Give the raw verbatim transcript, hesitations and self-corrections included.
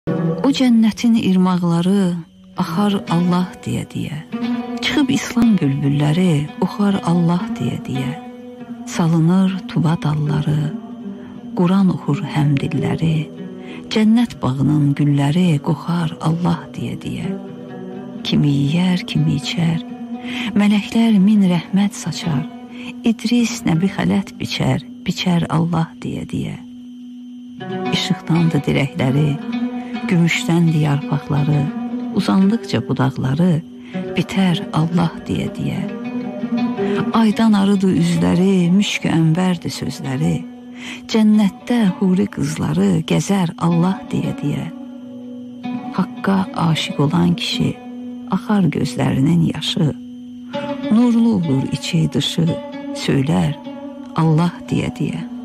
O cənnətin irmaqları axar Allah deyə-deyə, çıxıb İslam bülbülləri oxar Allah deyə-deyə, salınır tuba dalları, Quran oxur həmdilləri, cənnət bağının gülləri qoxar Allah deyə-deyə. Kimi yiyər, kimi içər, mələklər min rəhmət saçar, İdris nəbi xələt biçər, biçər Allah deyə-deyə. İşıqdandı dirəkləri, gümüşdəndi yarpaqları, uzandıqca budaqları, bitər Allah deyə-deyə. Aydan arıdı üzləri, müşk ənvərdi sözləri, cənnətdə huri qızları gəzər Allah deyə-deyə. Haqqa aşiq olan kişi, axar gözlərinin yaşı, nurlu olur içi dışı, söylər Allah deyə-deyə.